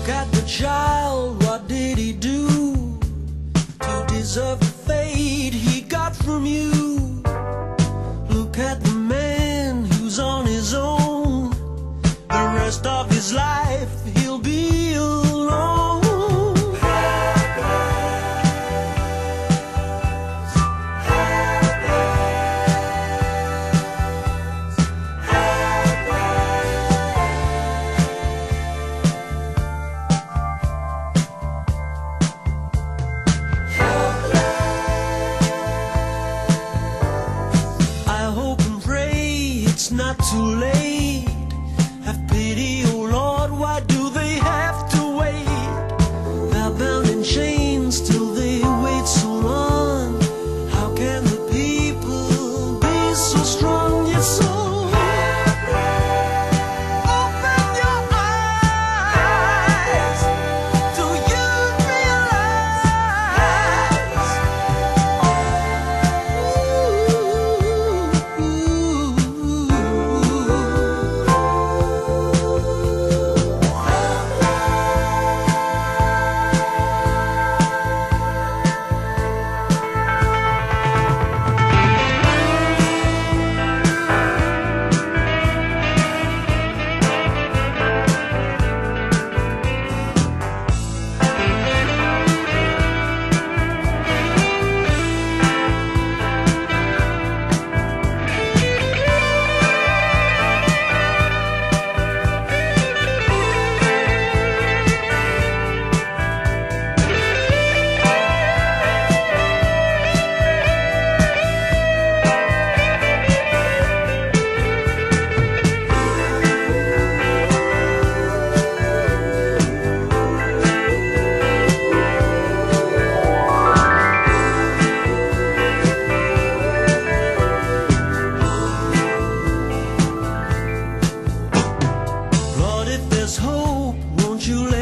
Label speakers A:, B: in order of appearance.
A: Look at the child, what did he do to deserve the fate he got from you? Look at the man who's on his own. The rest of his life he'll be alone. It's not too late. Have pity, oh Lord, why do they have to wait? They're bound in chains till they wait so long. How can the people be so strong yet so? Hope, won't you let